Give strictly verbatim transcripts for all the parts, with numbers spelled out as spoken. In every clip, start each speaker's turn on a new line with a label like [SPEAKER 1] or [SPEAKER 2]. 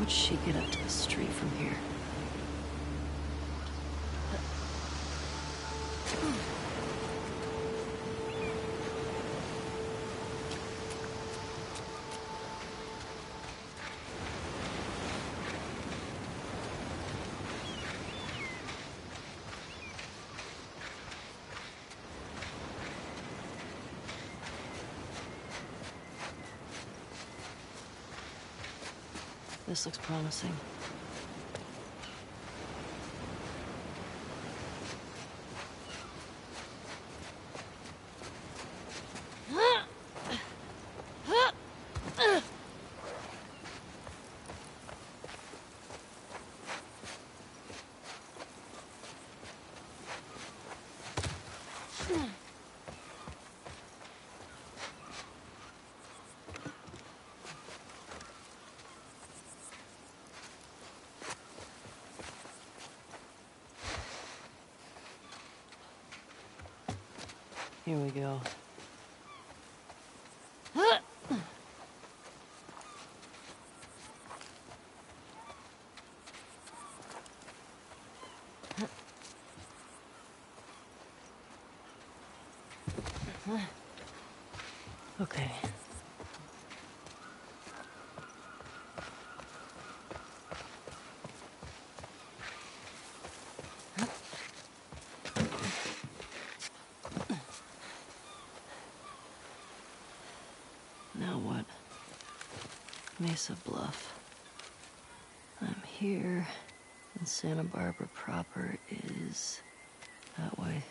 [SPEAKER 1] would she get up to the street from here? This looks promising. Here we go. Okay. Now what? Mesa Bluff. I'm here, and Santa Barbara proper is that way.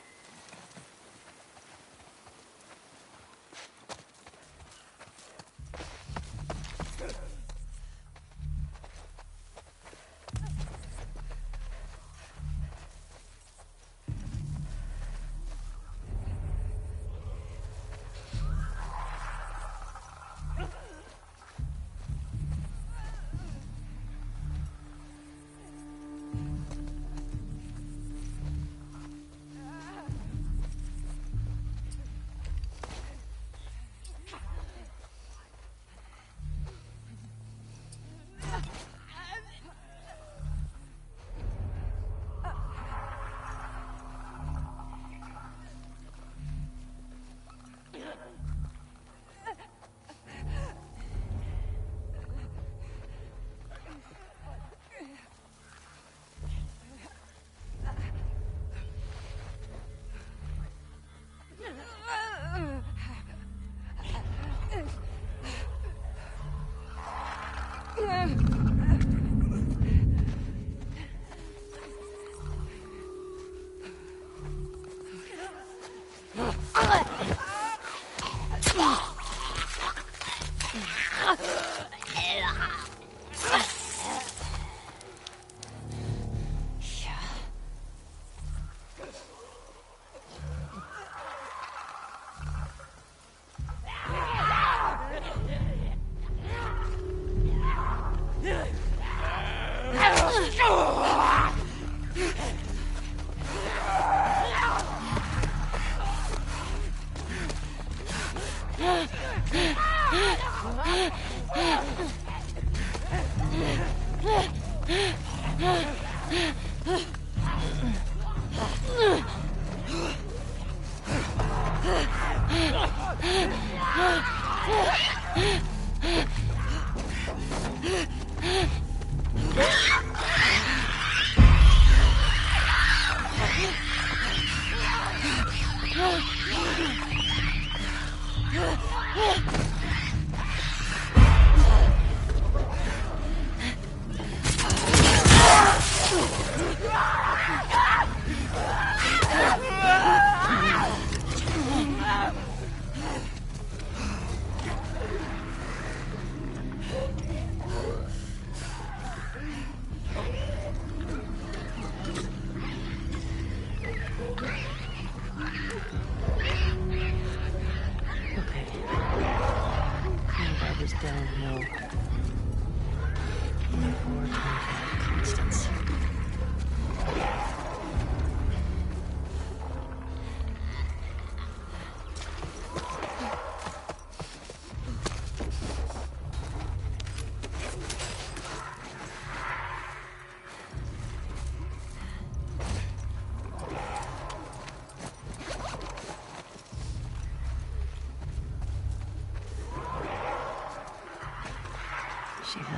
[SPEAKER 1] Downhill. twenty-four, twenty-five, Constance.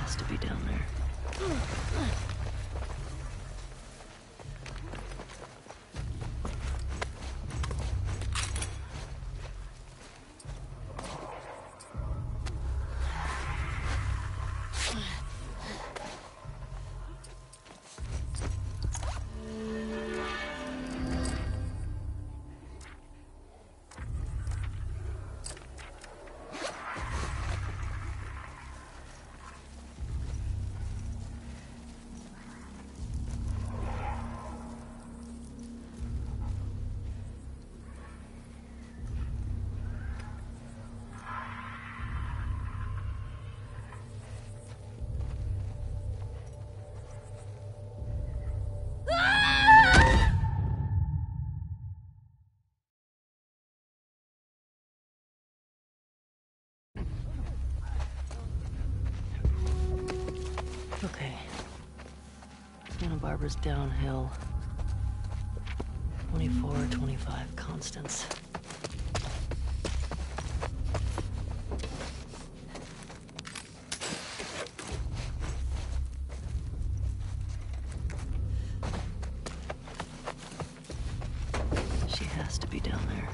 [SPEAKER 1] has to be down there. Okay. Santa Barbara's downhill. twenty-four, twenty-five constants. She has to be down there.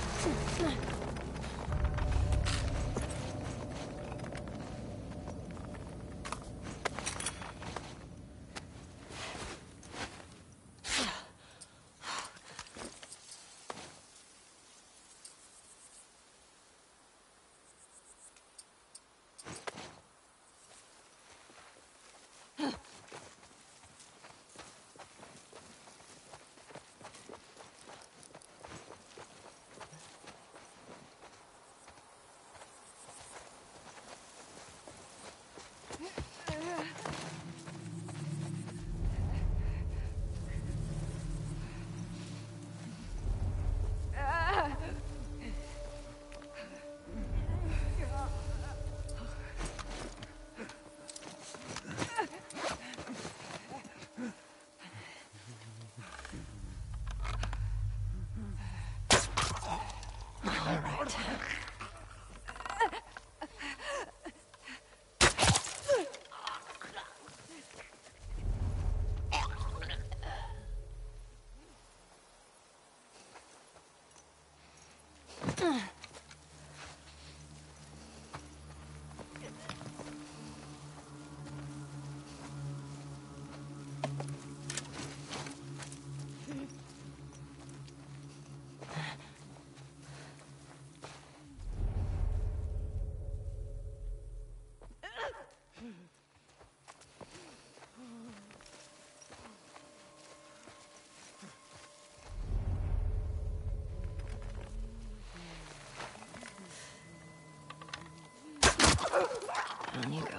[SPEAKER 1] Down you go.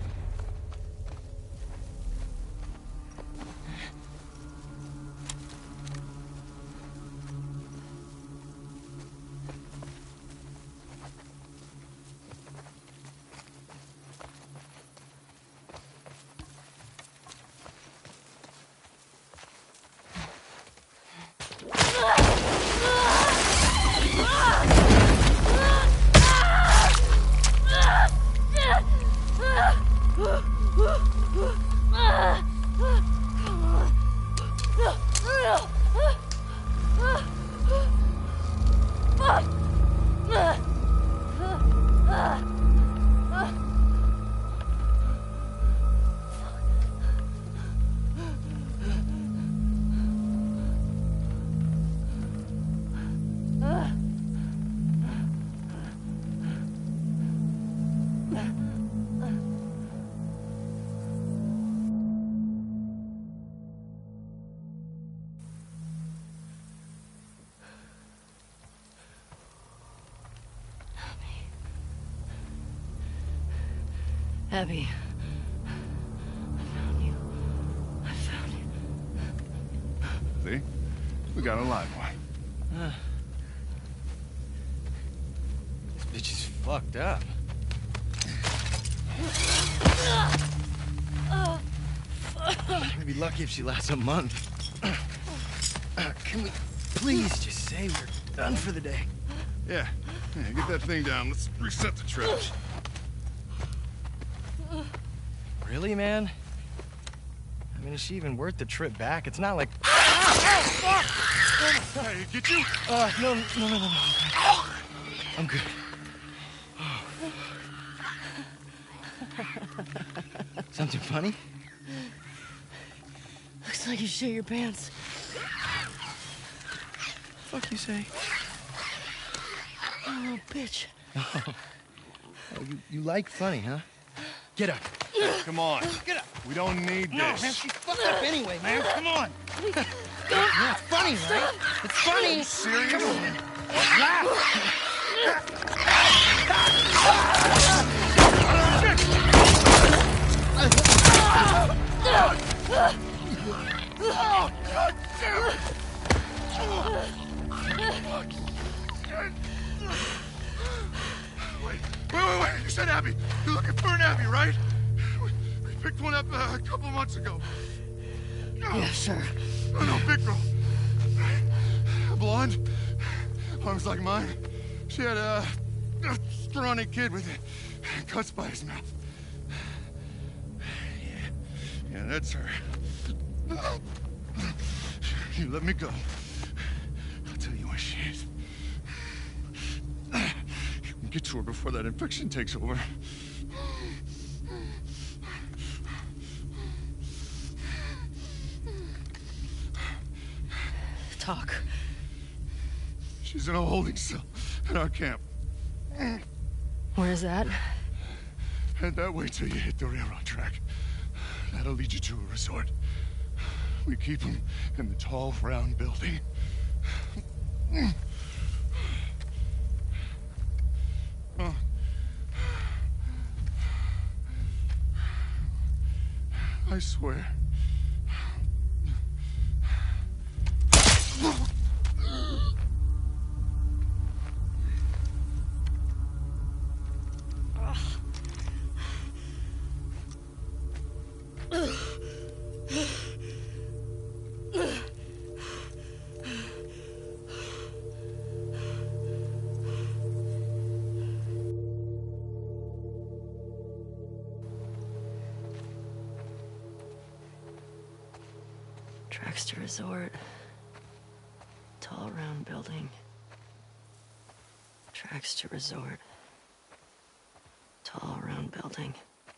[SPEAKER 1] Abby, I found you. I found you.
[SPEAKER 2] See? We got a live one.
[SPEAKER 3] Uh, this bitch is fucked up. I'm gonna be lucky if she lasts a month. Uh, can we please just say we're done for the day?
[SPEAKER 2] Yeah. Yeah, get that thing down. Let's reset the trash.
[SPEAKER 3] Really, man? I mean, is she even worth the trip back? It's not like...
[SPEAKER 2] Hey, get you?
[SPEAKER 3] Uh, no, no, no, no, no. I'm good. I'm good. Something funny?
[SPEAKER 1] Looks like you shit your pants.
[SPEAKER 3] Fuck you say?
[SPEAKER 1] Oh, bitch.
[SPEAKER 3] Oh, you, you like funny, huh? Get up.
[SPEAKER 2] Come on.
[SPEAKER 3] Get up.
[SPEAKER 2] We don't need
[SPEAKER 3] No,
[SPEAKER 2] this.
[SPEAKER 3] man, she fucked up anyway, man. Come on. Yeah, it's funny, right? It's funny.
[SPEAKER 2] Serious?
[SPEAKER 3] Come on. Laugh.
[SPEAKER 2] Oh, God damn it! Wait, wait, wait, wait. You said Abby. You're looking for an Abby, right? We, we picked one up uh, a couple months ago.
[SPEAKER 1] Yeah, sure.
[SPEAKER 2] Oh, no, big girl. Blonde. Arms like mine. She had a, a scrawny kid with cuts by his mouth. Yeah, yeah, that's her. You let me go. I'll tell you where she is. Get to her before that infection takes over.
[SPEAKER 1] Talk.
[SPEAKER 2] She's in a holding cell at our camp.
[SPEAKER 1] Where's that?
[SPEAKER 2] Head that way till you hit the railroad track. That'll lead you to a resort. We keep them in the tall, round building. Oh. I swear.
[SPEAKER 1] Traxter Resort. Tall, round building. Traxter Resort. Tall, round building.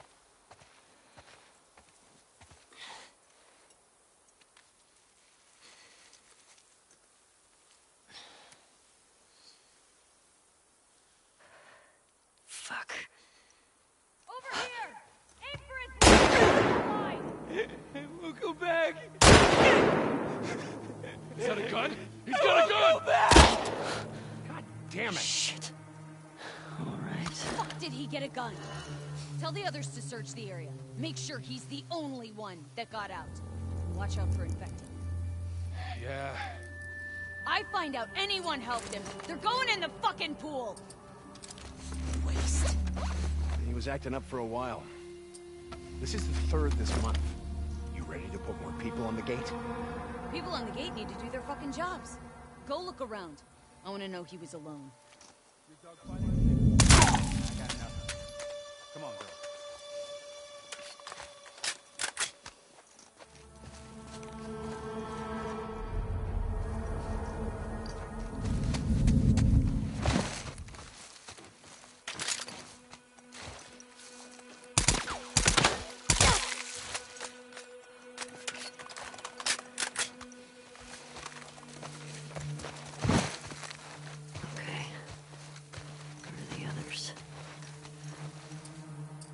[SPEAKER 1] Fuck.
[SPEAKER 4] Over here! Aim for his line!
[SPEAKER 3] We'll go back.
[SPEAKER 2] Is that a gun? He's got a gun!
[SPEAKER 3] God damn it.
[SPEAKER 1] Shit. All right.
[SPEAKER 4] Fuck did he get a gun? Tell the others to search the area. Make sure he's the only one that got out. Watch out for infected.
[SPEAKER 2] Yeah.
[SPEAKER 4] I find out anyone helped him. They're going in the fucking pool! Waste.
[SPEAKER 5] He was acting up for a while. This is the third this month. You ready to put more people on the gate?
[SPEAKER 4] People on the gate need to do their fucking jobs. Go look around. I want to know he was alone.
[SPEAKER 5] I got enough. Come on, girl.
[SPEAKER 1] Okay. Where are the others?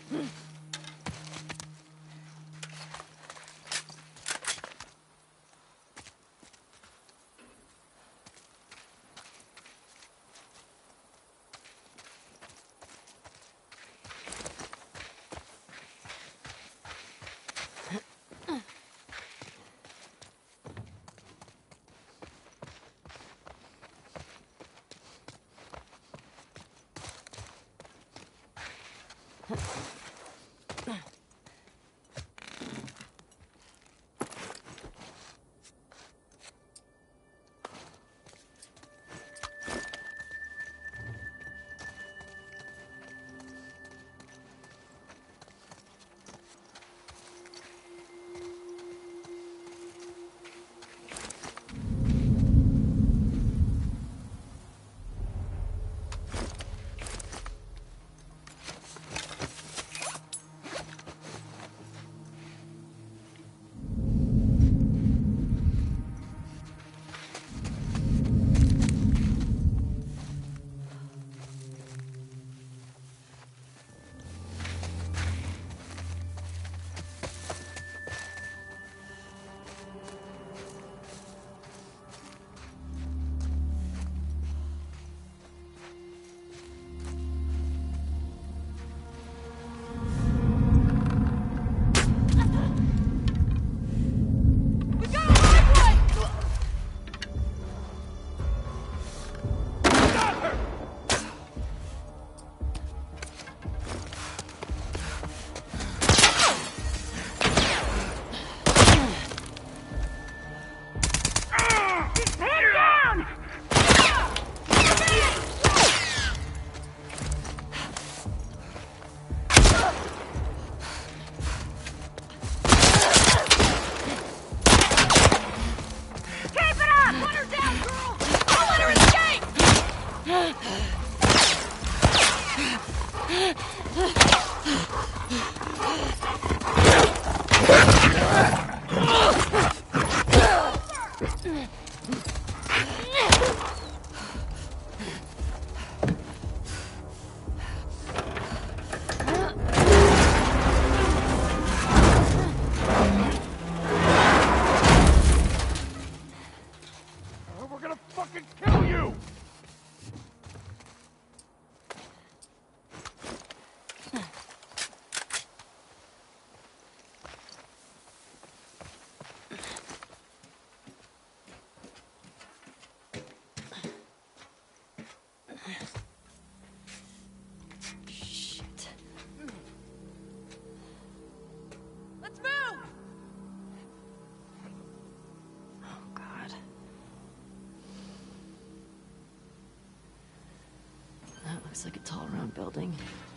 [SPEAKER 1] Looks like a tall, round building.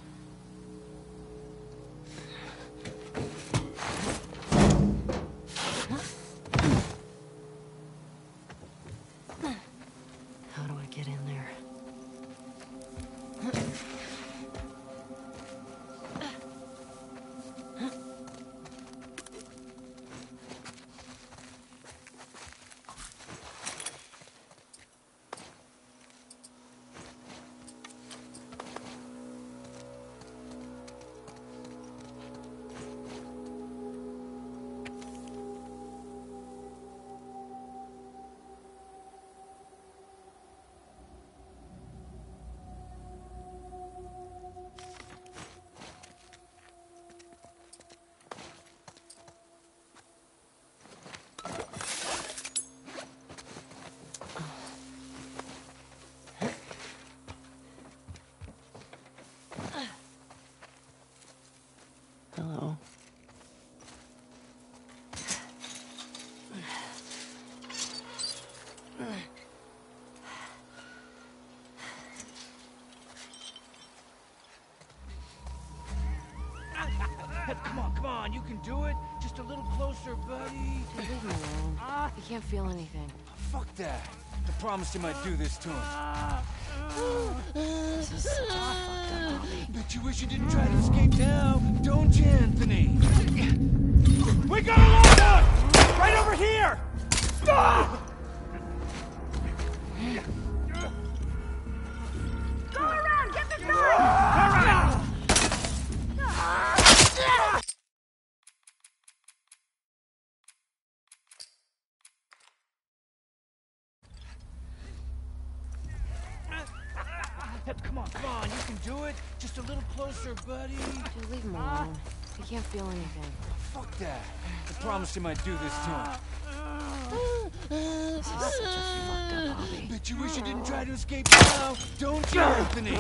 [SPEAKER 1] How do I get in there? Hello.
[SPEAKER 6] Come on, come on, you can do it. Just a little closer, buddy.
[SPEAKER 1] Leave him alone.
[SPEAKER 6] Ah,
[SPEAKER 1] He can't feel anything.
[SPEAKER 6] fuck that. I promised him I'd do this to him.
[SPEAKER 1] This is such a fucked up hobby.
[SPEAKER 6] Bet you wish you didn't try to escape now, don't you, Anthony? We got a loadout! Right over here! Ah!
[SPEAKER 7] Go around! Get the gun!
[SPEAKER 6] Ah! on, come on, you can do it. Just a little closer, buddy.
[SPEAKER 7] Dude, leave him alone. He can't feel anything.
[SPEAKER 6] Fuck that. I promised him I'd do this to him.
[SPEAKER 1] This is such a fucked up hobby.
[SPEAKER 6] Bet you wish you didn't try to escape now, don't you, Anthony?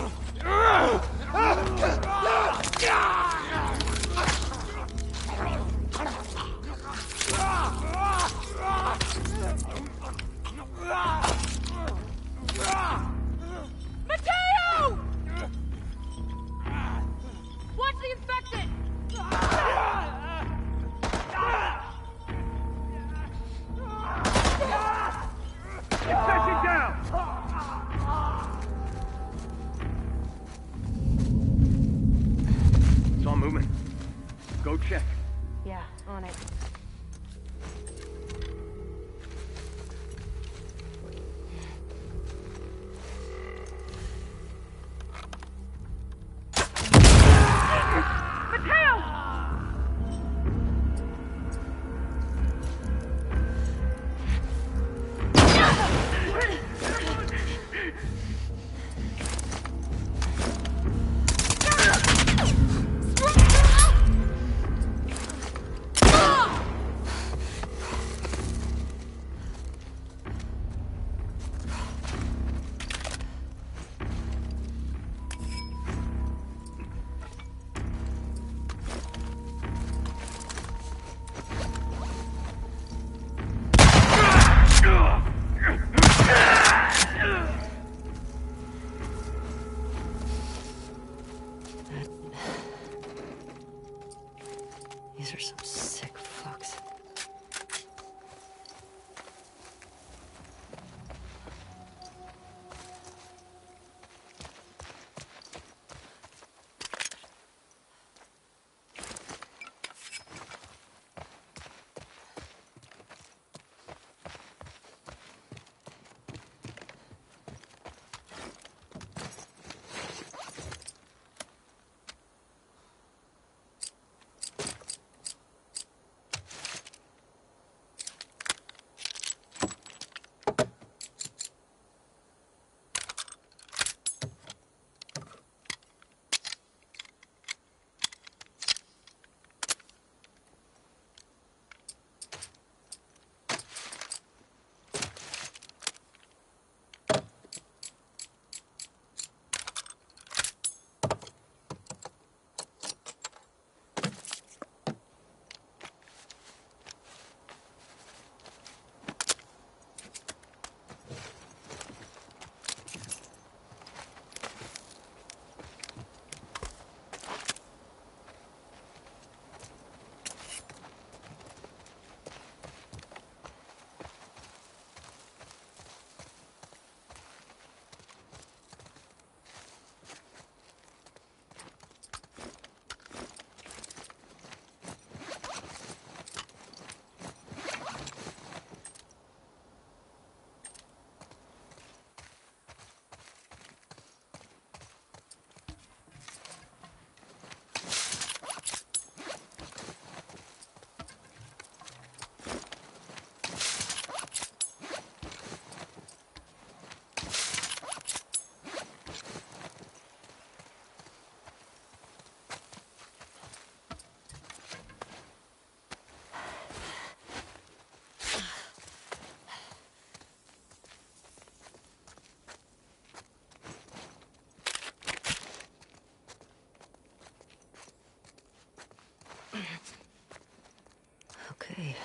[SPEAKER 4] Mateo! Watch the infected!
[SPEAKER 5] Infection down! Saw movement. Go check.
[SPEAKER 7] Yeah, on it.
[SPEAKER 1] These are some sick fucks. Okay.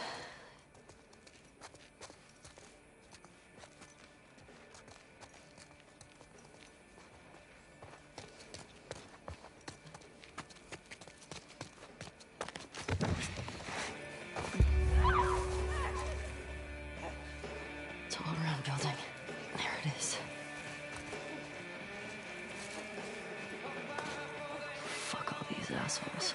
[SPEAKER 1] It's all around building. There it is. Fuck all these assholes.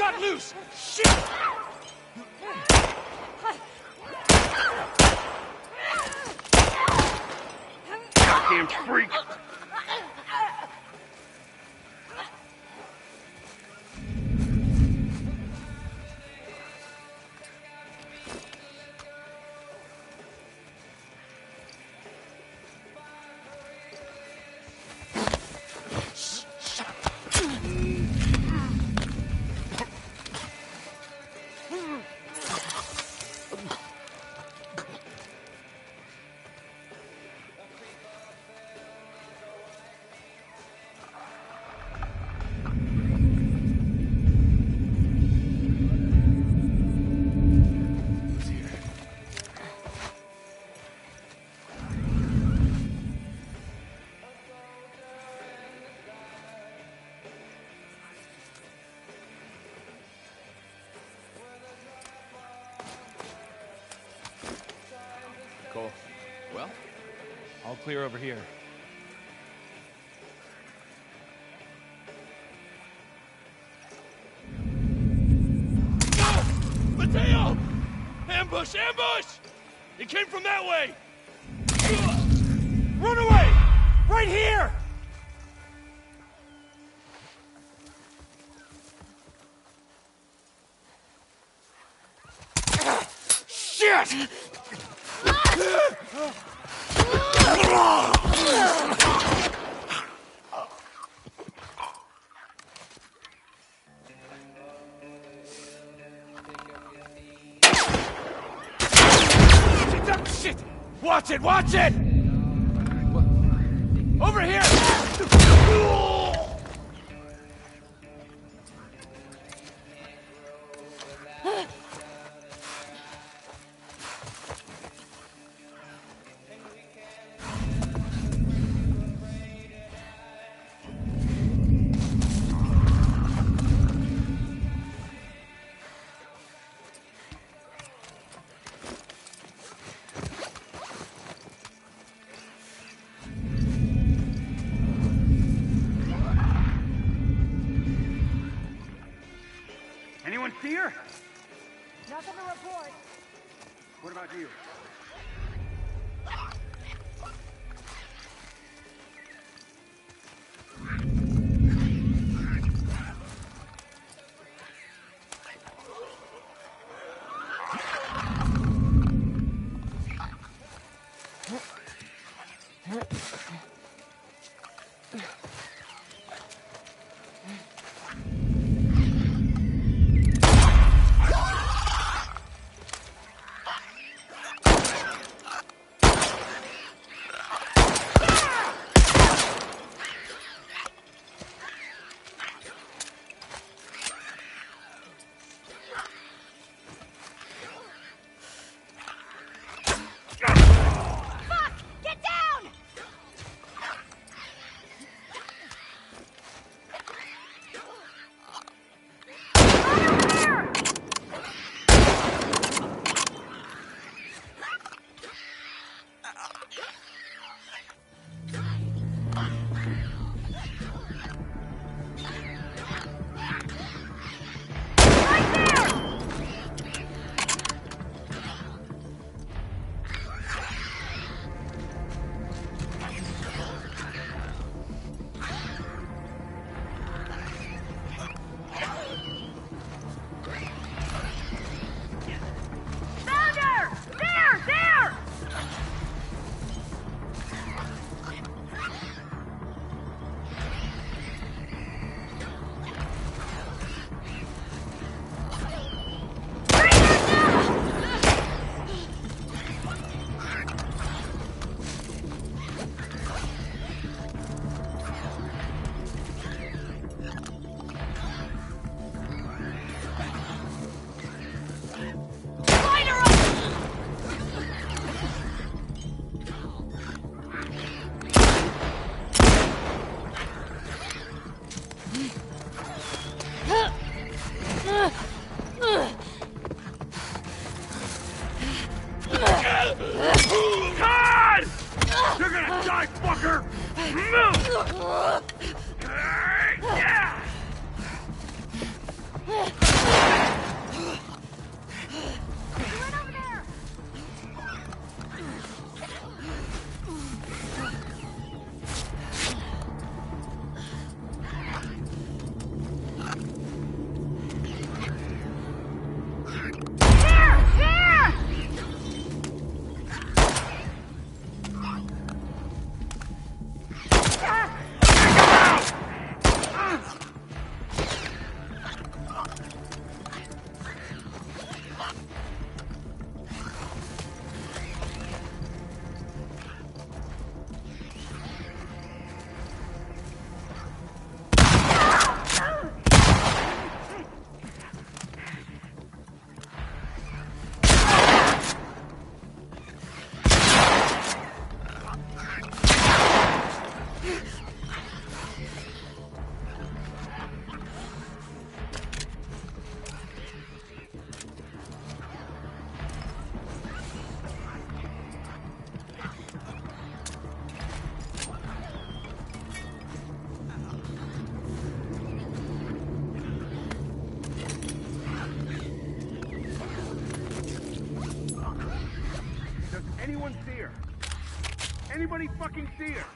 [SPEAKER 6] got loose! Shit!
[SPEAKER 5] Goddamn freak!
[SPEAKER 6] Cole. Well? All clear over here.
[SPEAKER 8] Mateo! Ambush! Ambush! It came from that way!
[SPEAKER 6] Run away! Right here! Shit! Shit! Watch it! Watch it! Over here!
[SPEAKER 5] Anyone see her?
[SPEAKER 7] Nothing to report.
[SPEAKER 5] What about you?
[SPEAKER 6] anybody fucking see her?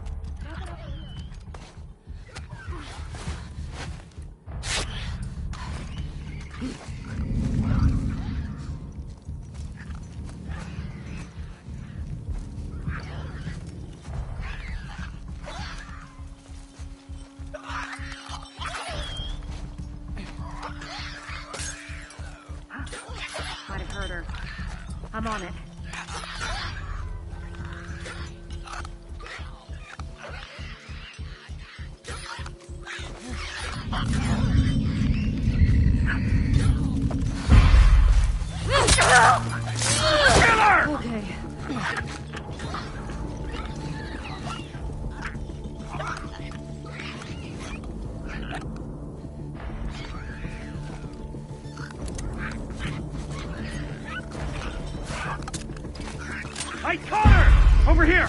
[SPEAKER 7] Might have heard her. I'm on it. Okay.
[SPEAKER 6] I caught her! Over here!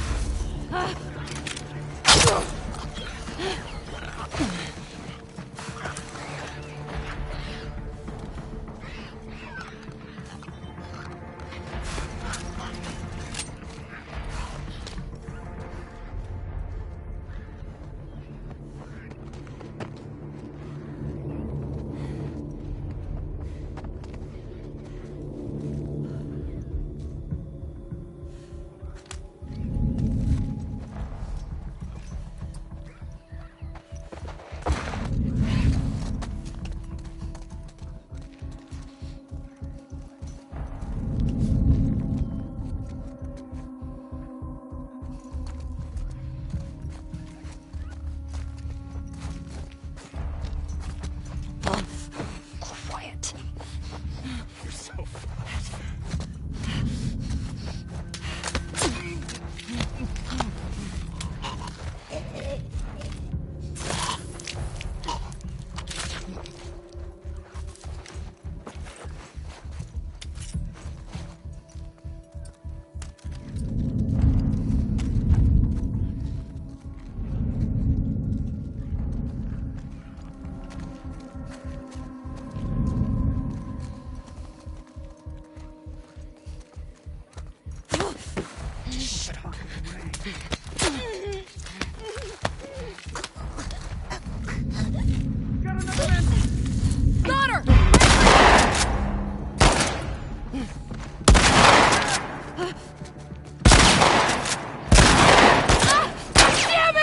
[SPEAKER 1] Quiet.
[SPEAKER 5] You're so fast.
[SPEAKER 4] Got her! Damn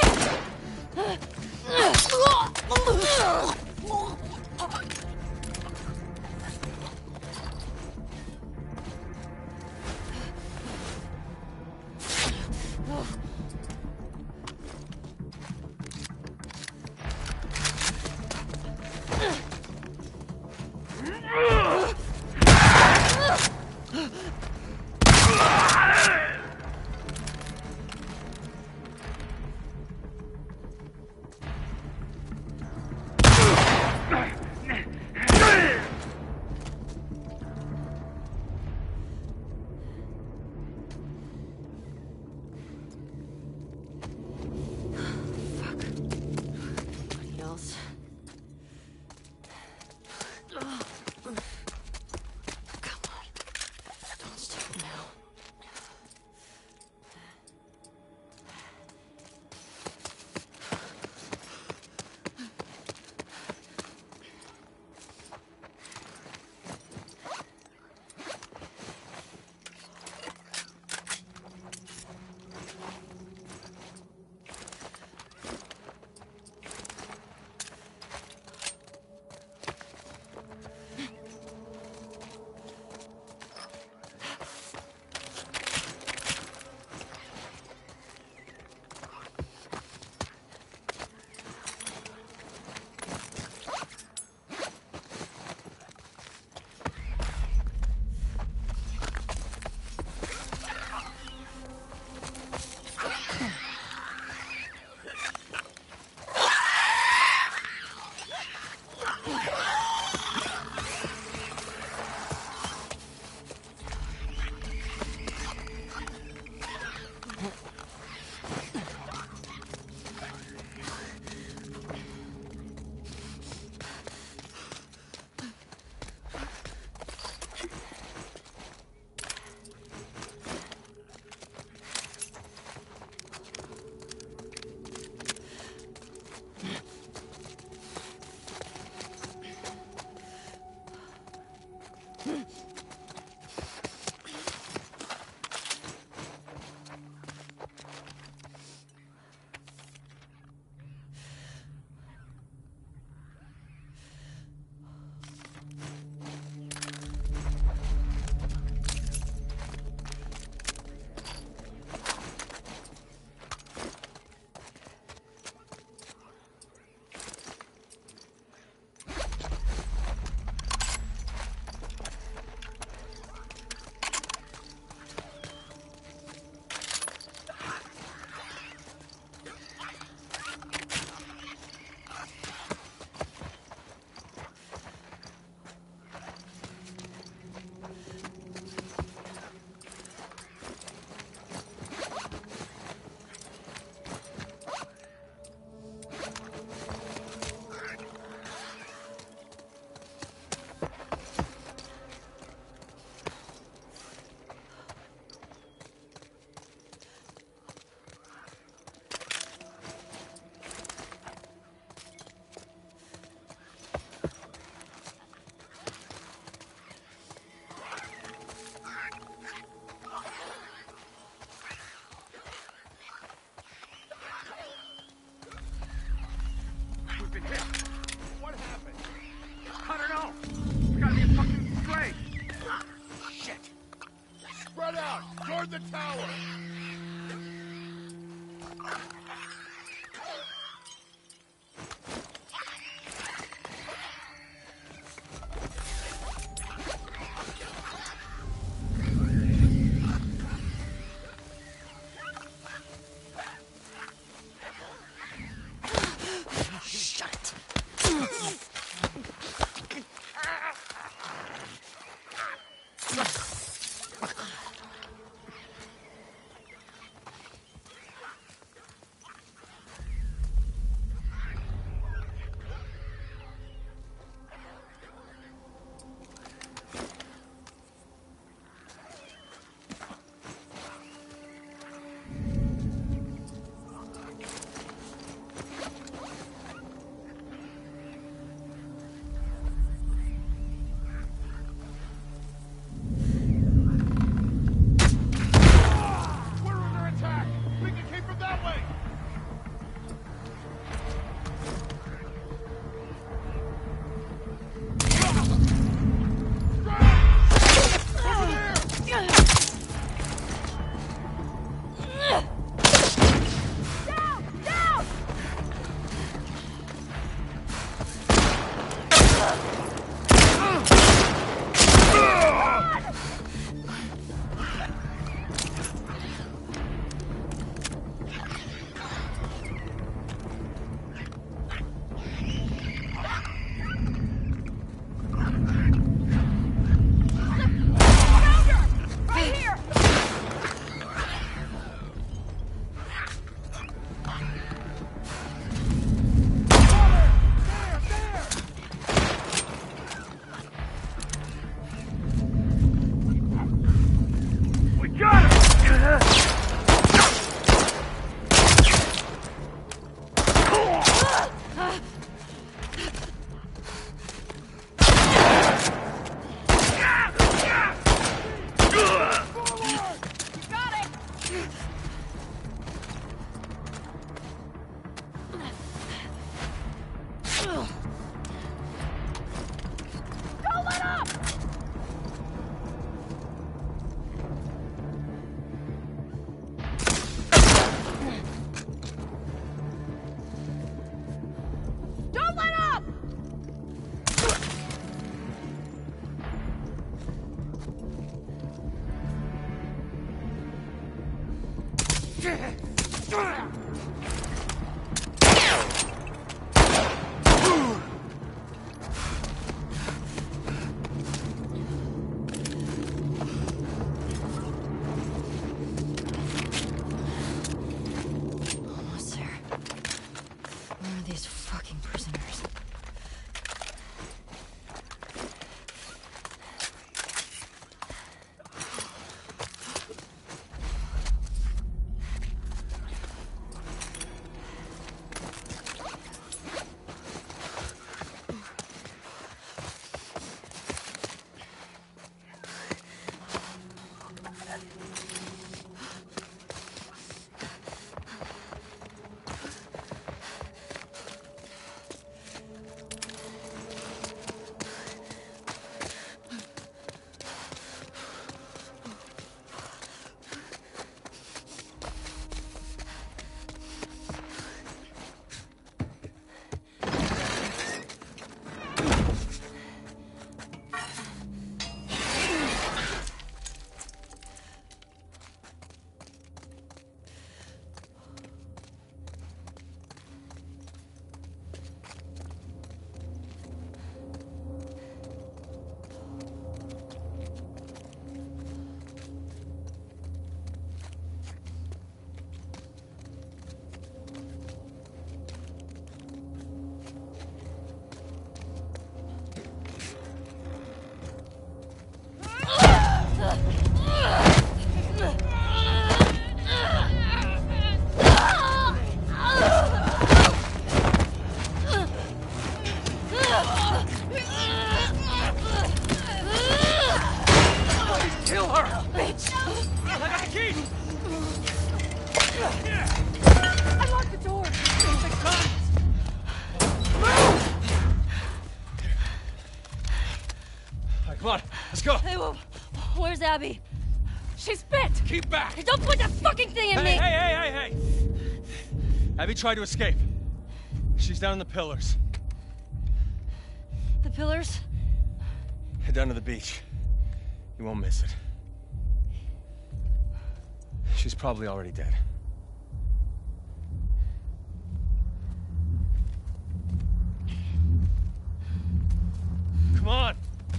[SPEAKER 1] Anybody else? Come on. Don't stop now.
[SPEAKER 4] Don't let up! Don't let up!
[SPEAKER 1] Almost there. Where are these fucking prisoners?
[SPEAKER 6] Kill her! Bitch! I got the key!
[SPEAKER 4] I locked the door!
[SPEAKER 6] The guns! All right, come on, let's go.
[SPEAKER 4] Hey, whoa. Where's Abby? She's bit!
[SPEAKER 6] Keep back.
[SPEAKER 4] Hey, don't put that fucking thing in
[SPEAKER 6] Hey,
[SPEAKER 4] me!
[SPEAKER 6] hey, hey, hey, hey! Abby tried to escape. She's down in the pillars.
[SPEAKER 4] The pillars?
[SPEAKER 6] Head down to the beach. You won't miss it. She's probably already dead. Come on!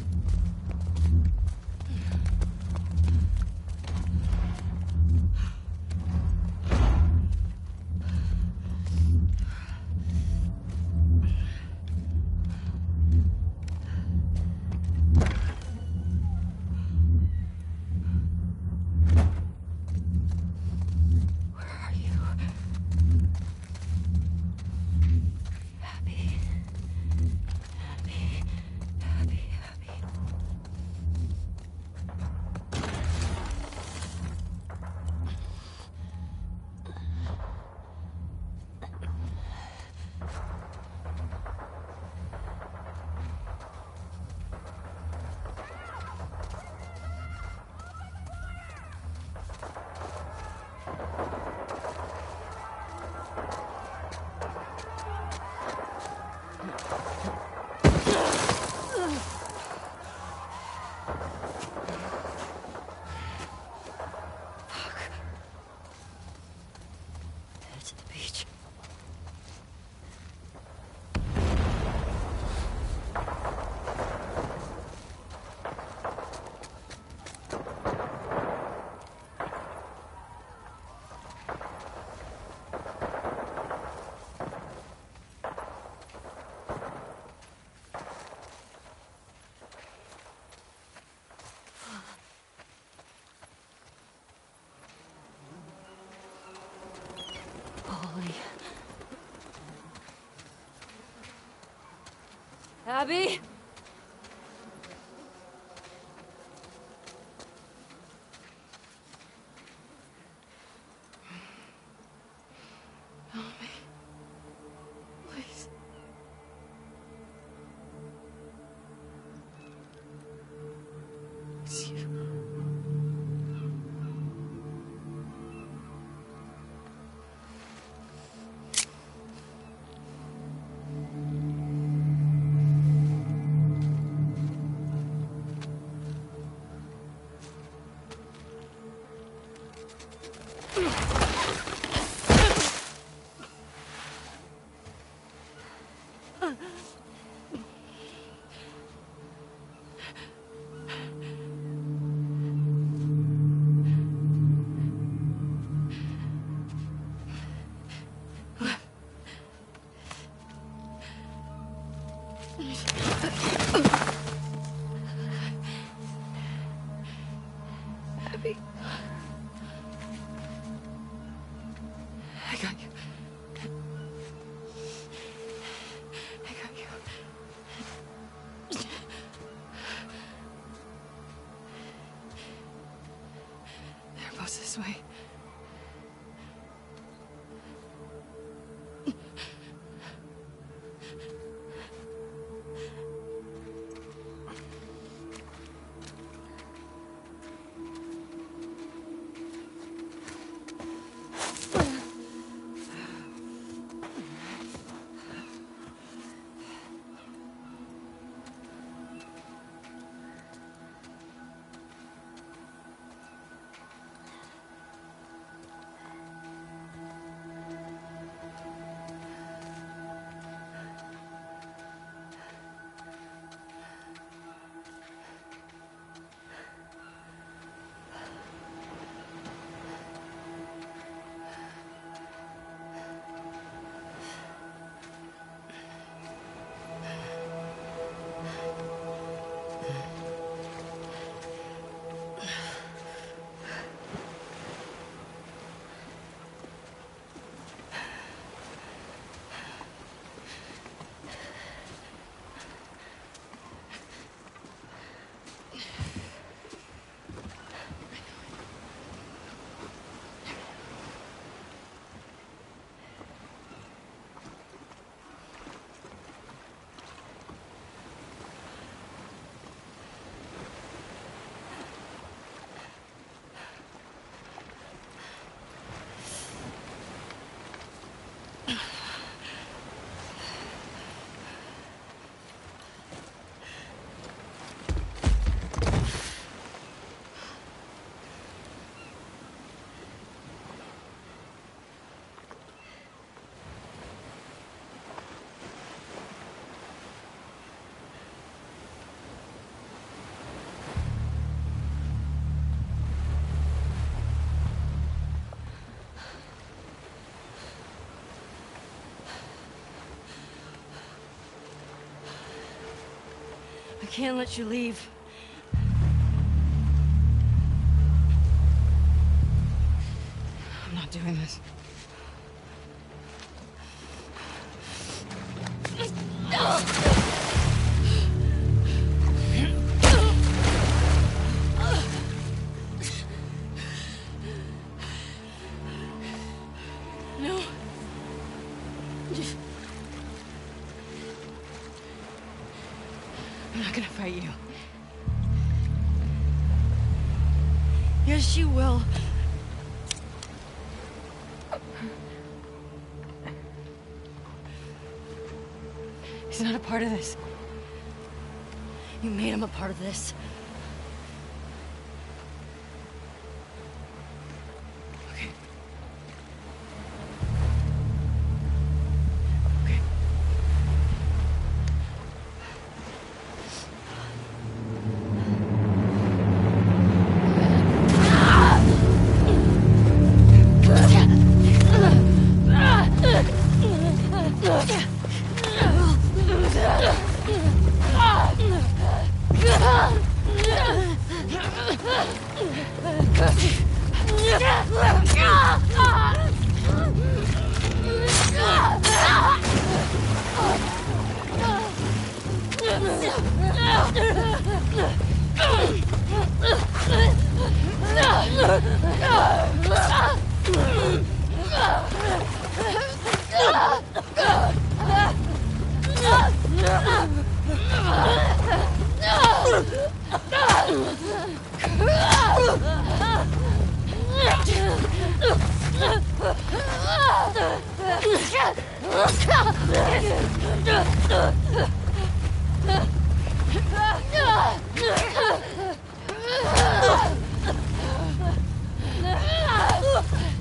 [SPEAKER 1] To the beach. Holy.
[SPEAKER 4] Abby?
[SPEAKER 1] Help me. Please. Abby. I got you. I got you. They're both this way. I can't let you leave. I'm not doing this. No. I'm not gonna fight you. Yes, you will. He's not a part of this. You made him a part of this. Okay. Okay.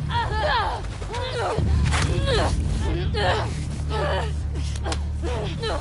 [SPEAKER 1] No!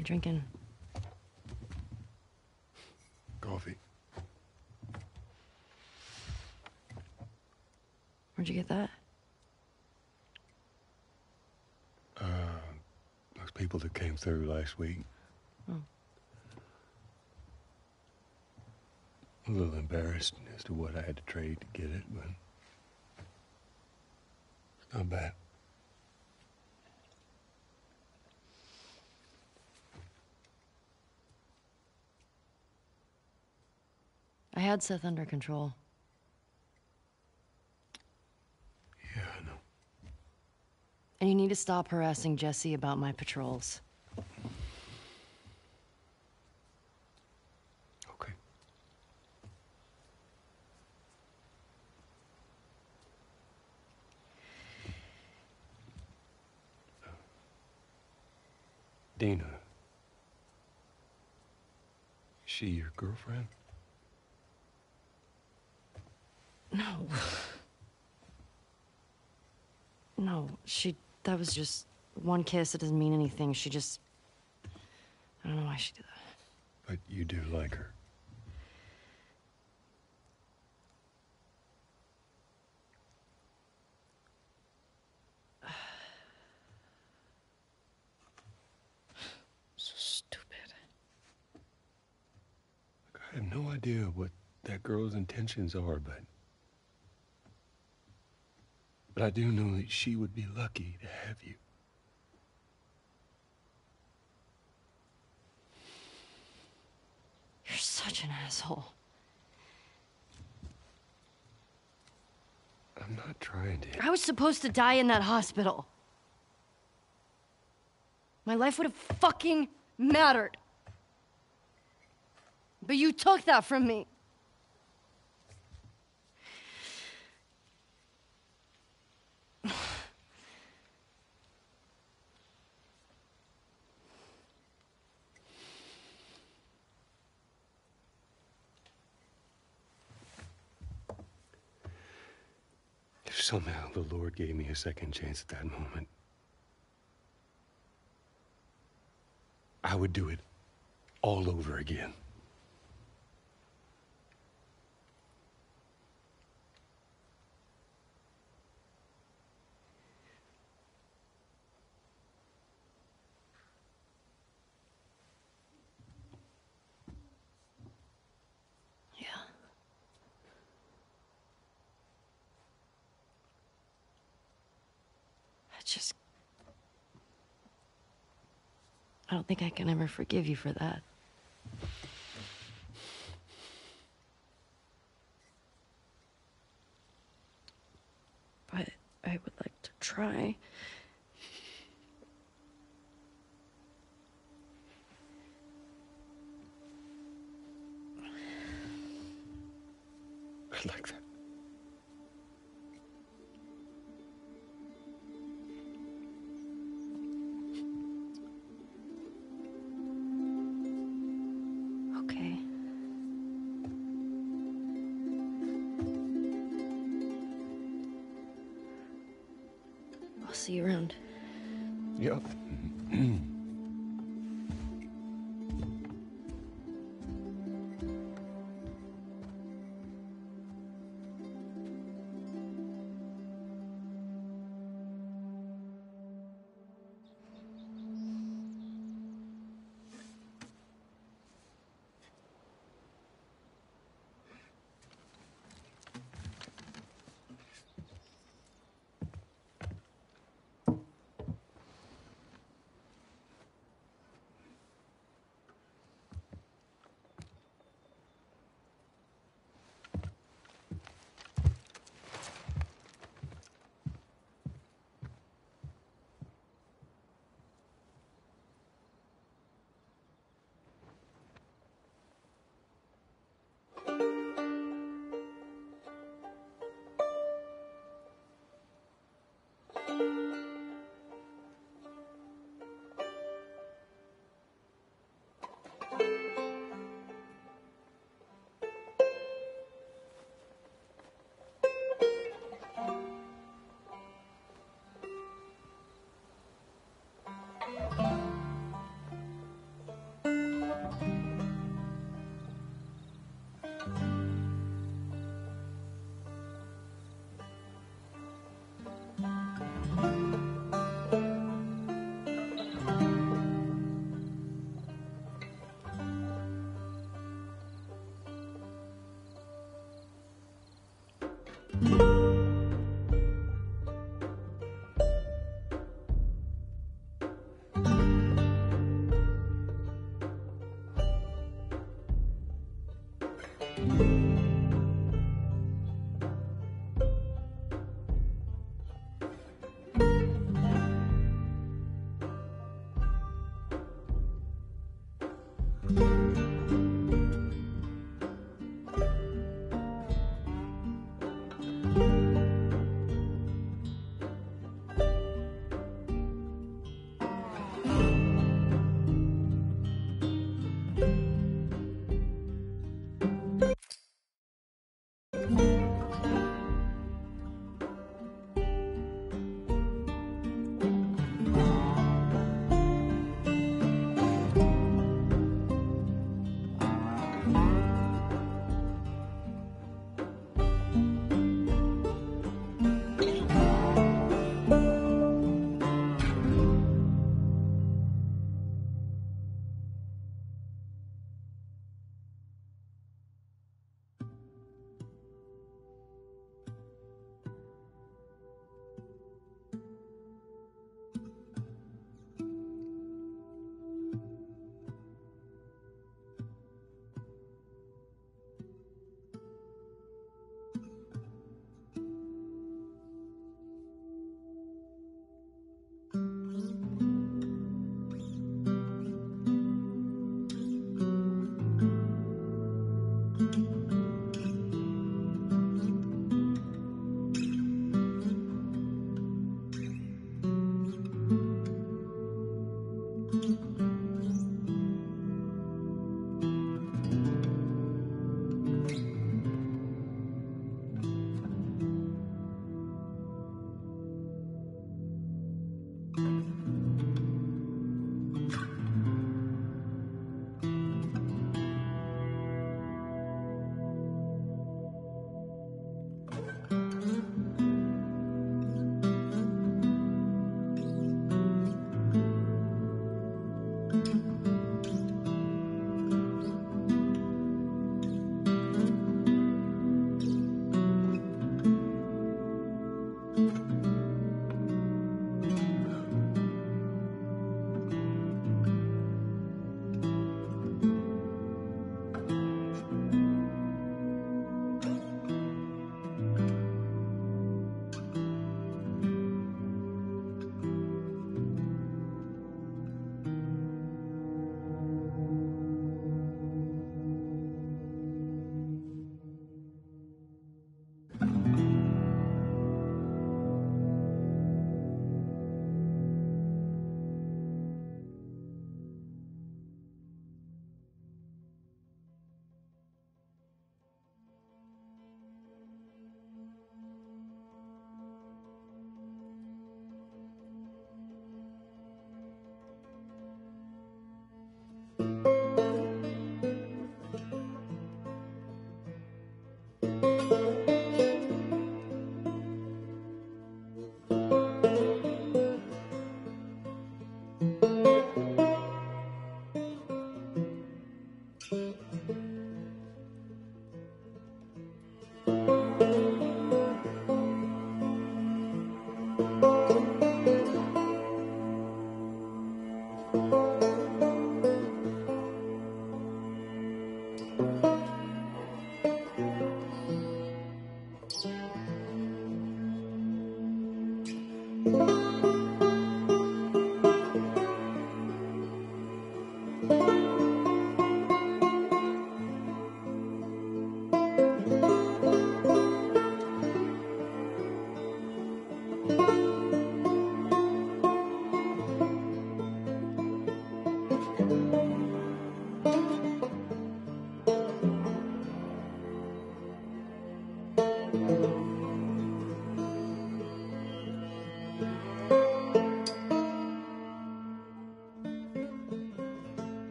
[SPEAKER 1] you drinking?
[SPEAKER 2] Coffee.
[SPEAKER 1] Where'd you get that?
[SPEAKER 2] Uh, those people that came through last week.
[SPEAKER 1] Oh.
[SPEAKER 2] A little embarrassed as to what I had to trade to get it, but it's not bad.
[SPEAKER 1] I had Seth under control.
[SPEAKER 2] Yeah, I know.
[SPEAKER 1] And you need to stop harassing Jesse about my patrols.
[SPEAKER 2] Okay. Dina. Is she your girlfriend?
[SPEAKER 1] No. No, she... That was just one kiss. It doesn't mean anything. She just... I don't know why she did that.
[SPEAKER 2] But you do like her.
[SPEAKER 1] So stupid.
[SPEAKER 2] Look, I have no idea what that girl's intentions are, but... But I do know that she would be lucky to have you.
[SPEAKER 1] You're such an asshole.
[SPEAKER 2] I'm not trying to...
[SPEAKER 1] I was supposed to die in that hospital. My life would have fucking mattered. But you took that from me.
[SPEAKER 2] If somehow the Lord gave me a second chance at that moment, I would do it all over again.
[SPEAKER 1] Yeah. I just... I don't think I can ever forgive you for that. But I would like to try.
[SPEAKER 2] I'd like that.
[SPEAKER 1] Okay. I'll see you around.
[SPEAKER 2] Yep.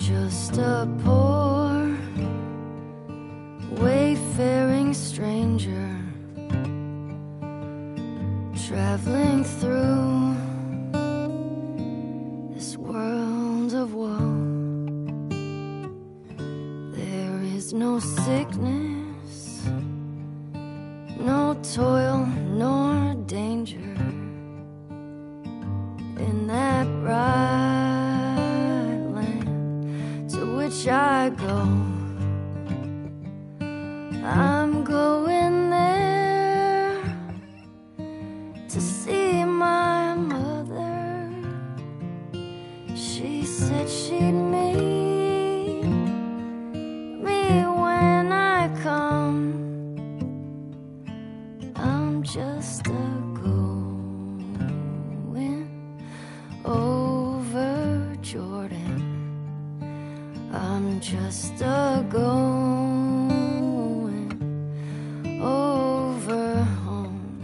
[SPEAKER 1] just a poor, wayfaring stranger, traveling through this world of woe. There is no sickness, no toil, nor danger in that bright land to which I go. I'm going there to see my mother. She said she'd meet me when I come. I'm just a going over Jordan. I'm just a going over home.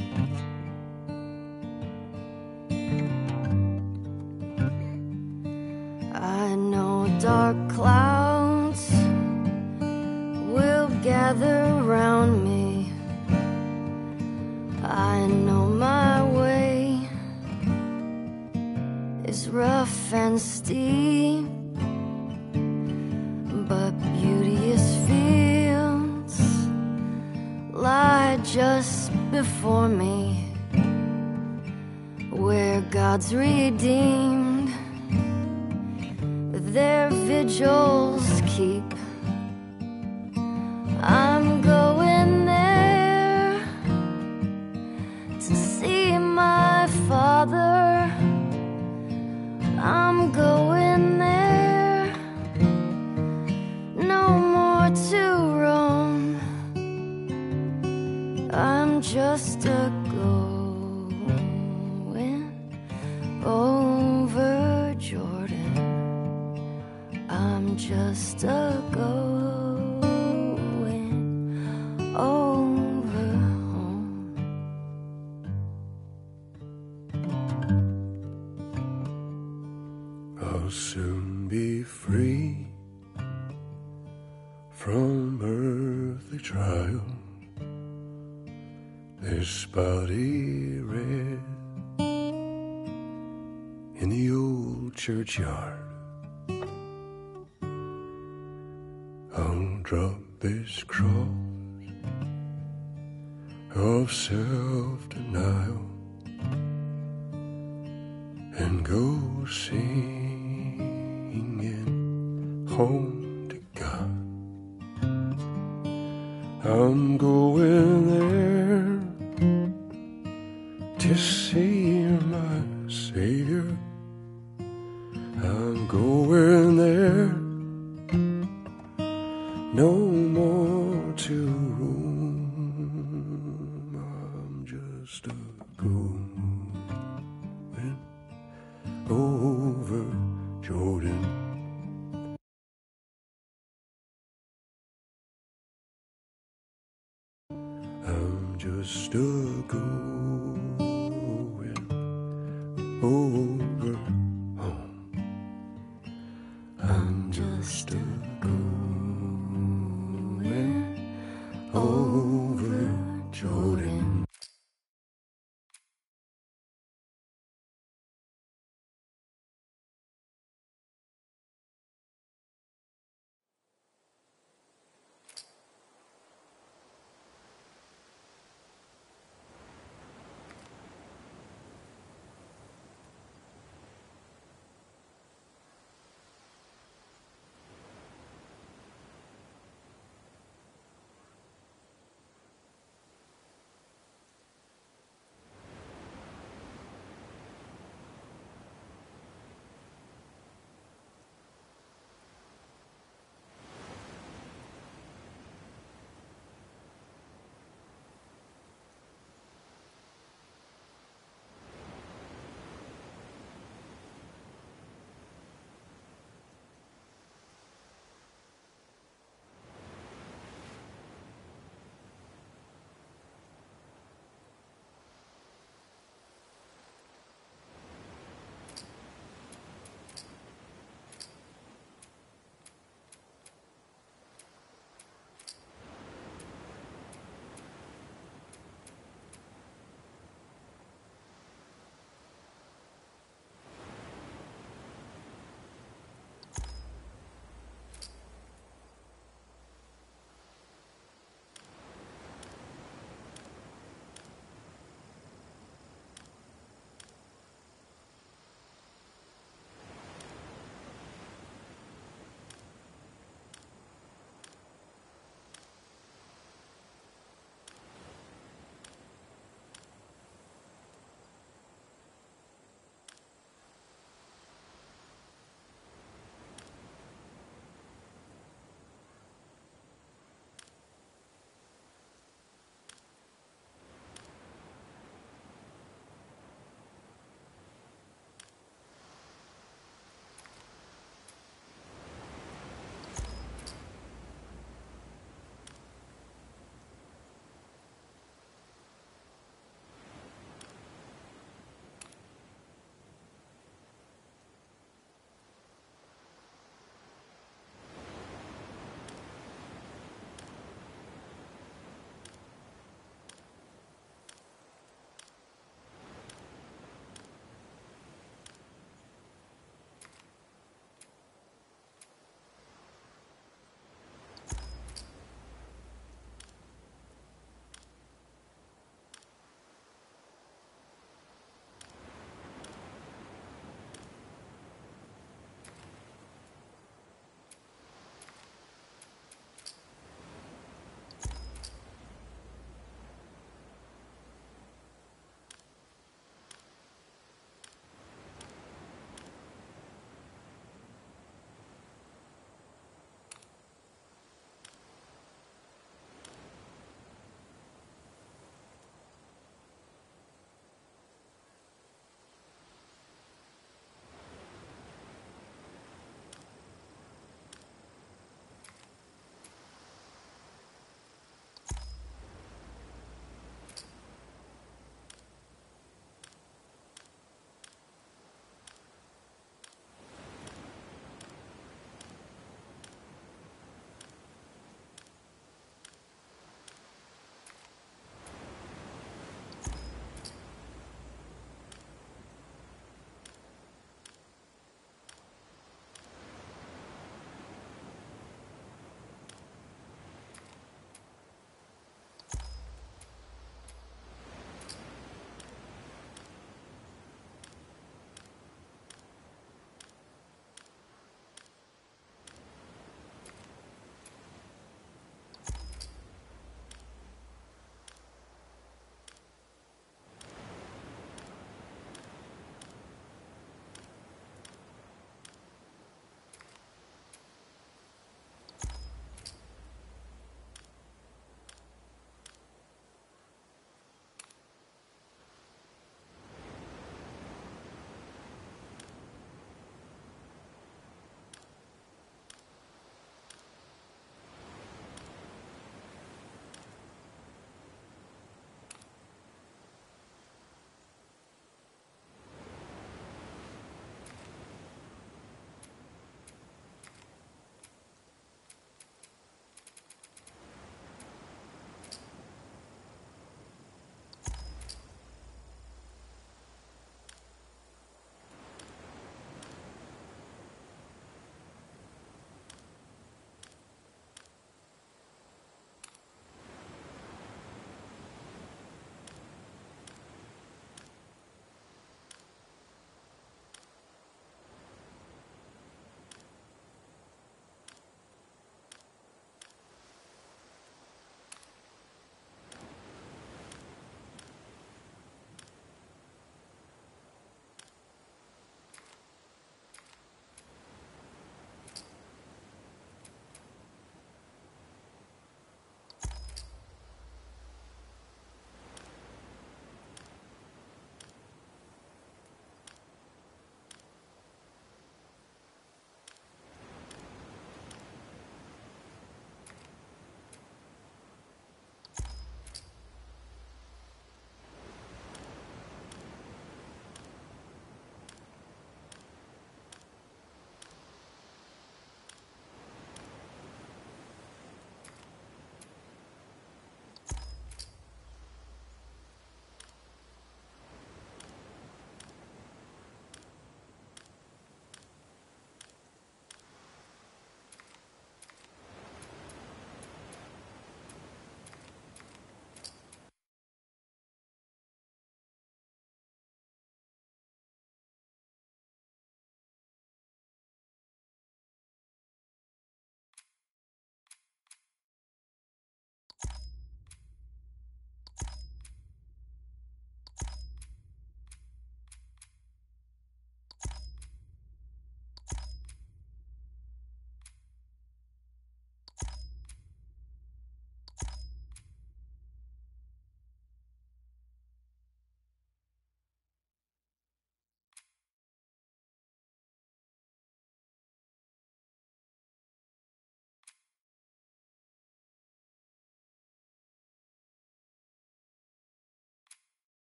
[SPEAKER 1] I know dark clouds will gather round me. I know my way is rough and steep, but beauteous fields lie just before me, where God's redeemed their vigils keep. I'm going there to see my father. I'm going there, no more to roam. I'm just a going over Jordan. I'm just a going over home.
[SPEAKER 9] I'll soon be free from earthly trial. This body red in the old churchyard. I'll drop this cross of self-denial and go singing home to God. I'm going there to see my Savior. I'm going there, no more to roam. I'm just a going over Jordan. I'm just a going over home. I'm just a going over Jordan.